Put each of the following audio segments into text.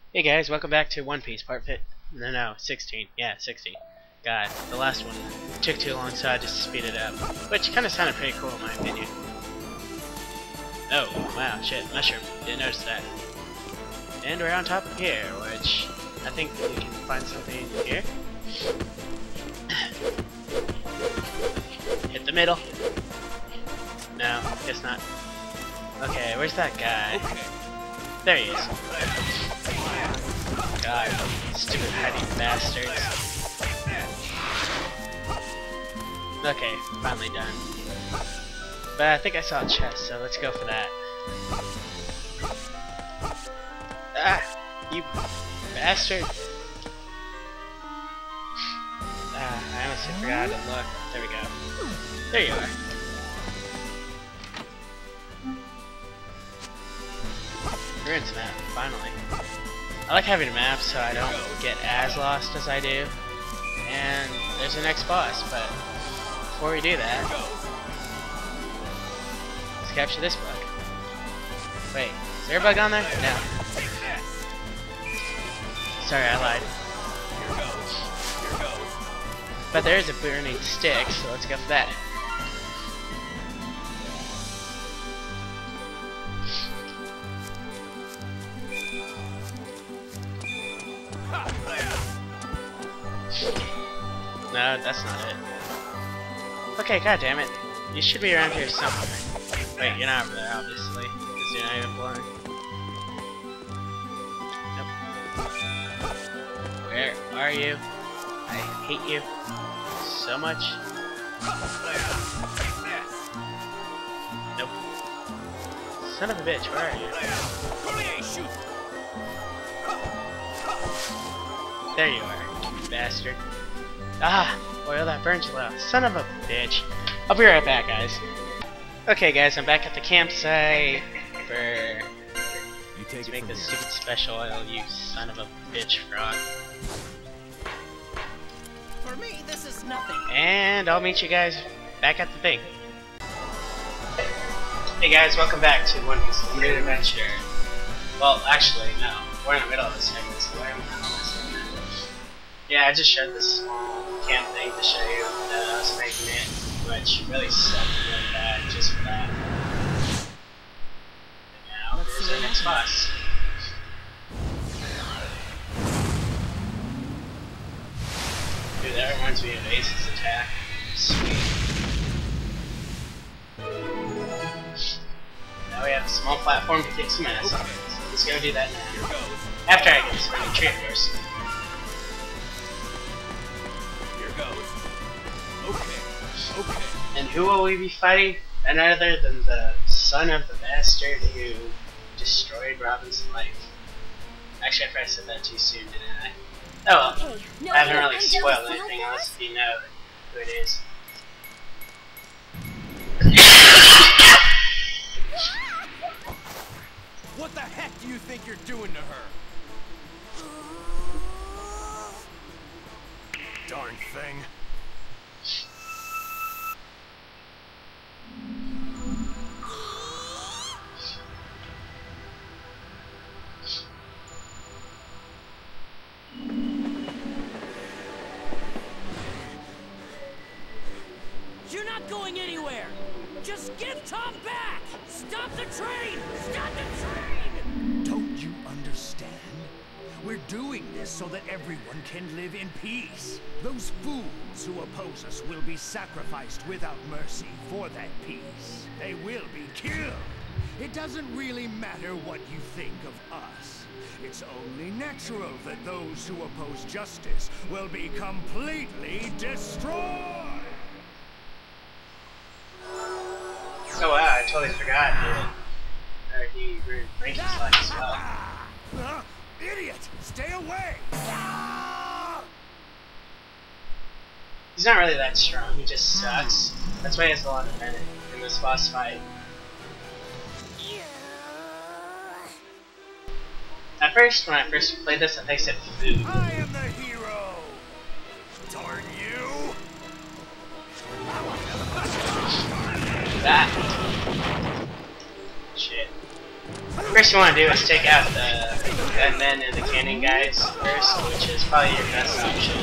Hey guys, welcome back to One Piece Part 16. Yeah, 16. God, the last one took too long, so I just speed it up. Which kind of sounded pretty cool in my opinion. Oh, wow, shit, mushroom. Didn't notice that. And we're on top of here, which I think we can find something here. Hit the middle. No, guess not. Okay, where's that guy? There he is. God, stupid hiding bastards. Okay, finally done. But I think I saw a chest, so let's go for that. Ah, you bastard! Ah, I honestly forgot to look. There we go. There you are. Ruins map, finally. I like having a map so I don't get as lost as I do. And there's the next boss, but before we do that, let's capture this bug. Wait, is there a bug on there? No. Sorry, I lied. But there is a burning stick, so let's go for that. No, that's not it. Okay, goddammit. You should be around here somewhere. Wait, you're not over there, obviously, because you're not even blind. Nope. Where are you? I hate you so much. Nope. Son of a bitch, where are you? There you are, you bastard. Ah! Oil that burns low. Son of a bitch. I'll be right back, guys. Okay, guys, I'm back at the campsite to make this stupid special oil, you son of a bitch frog. For me, this is nothing. And I'll meet you guys back at the thing. Hey guys, welcome back to One Piece Limited Adventure. Well, actually, no. We're in the middle of this segment, so why am I not on this segment? Yeah, I just showed this small camp thing to show you that I was making it, which really sucked really bad just for that. And now, here's our next boss. Dude, that reminds me of Ace's attack. Sweet. Now we have a small platform to kick some ass on. So let's go do that now. After I get this running tree, of course. Okay. And who will we be fighting? None other than the son of the bastard who destroyed Robin's life. Actually, I probably said that too soon, didn't I? Oh well. Hey, no, I haven't really I'm spoiled jealous anything like unless you know who it is. What the heck do you think you're doing to her? Darn thing. You're not going anywhere! Just give Tom back! Stop the train! Stop the train! Don't you understand? We're doing this so that everyone can live in peace. Those fools who oppose us will be sacrificed without mercy for that peace. They will be killed. It doesn't really matter what you think of us. It's only natural that those who oppose justice will be completely destroyed. Oh wow, I totally forgot, dude. He ruined Frankie's life as well. Idiot! Stay away! He's not really that strong, he just sucks. That's why he has a lot of men in this boss fight. At first, when I first played this, I think I said food. I am the hero! Darn you! That. Shit. First you want to do is take out the gunmen and the cannon guys first, which is probably your best option.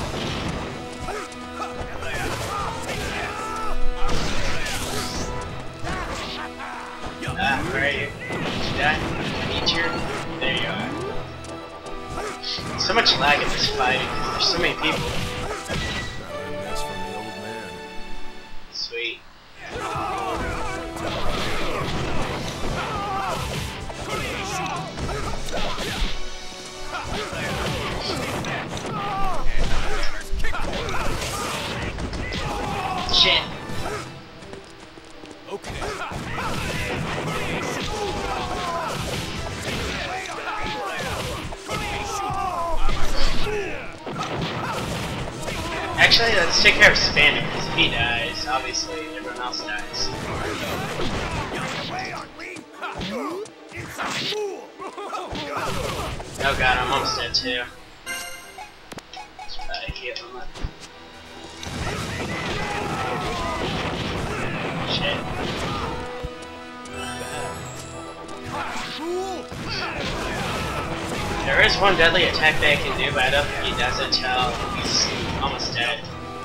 Where are you? Did you die? I need you. There you are. So much lag in this fight because there's so many people. That's from the old man. Sweet. Shit. Okay. Actually, let's take care of Spander, because if he dies, obviously everyone else dies. Oh god, I'm almost dead too. I heal him up. Shit. There is one deadly attack that I can do, but I don't think he does it until he's almost dead.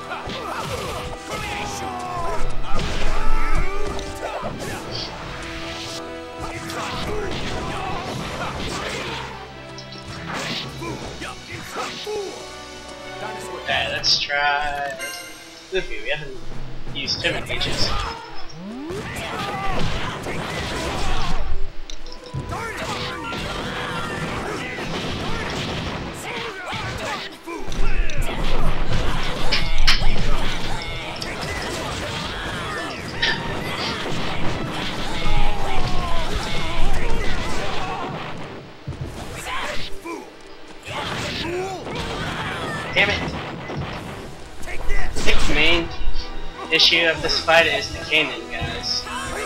Okay, let's try Luffy. We haven't used him in ages. Damn it! I think the main issue of this fight is the cannon guys.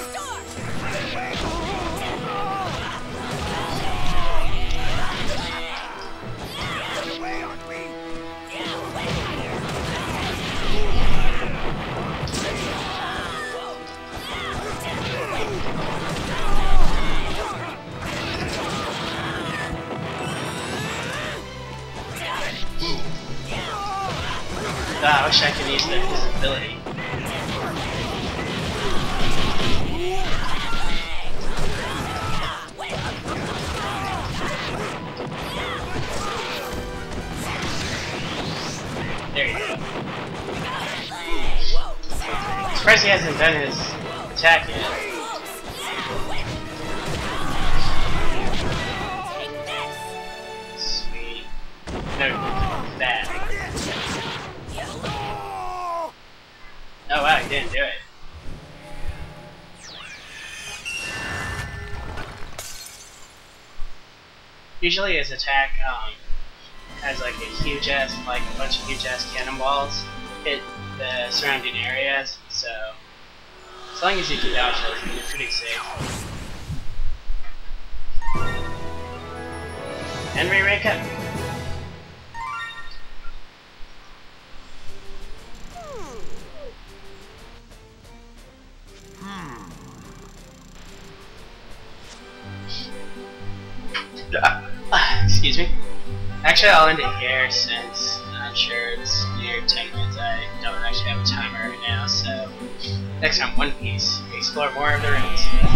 I wish I could use his ability. There you go. I'm surprised he hasn't done his attack yet. Sweet. No, that. Oh wow, he didn't do it. Usually his attack has like a huge ass, like a bunch of huge ass cannonballs hit the surrounding areas, so as long as you can dodge those, you're pretty safe. Henry, wake up! Excuse me. Actually, I'll end it here since I'm sure it's near 10 minutes. I don't actually have a timer right now, so next time, One Piece. Explore more of the rooms.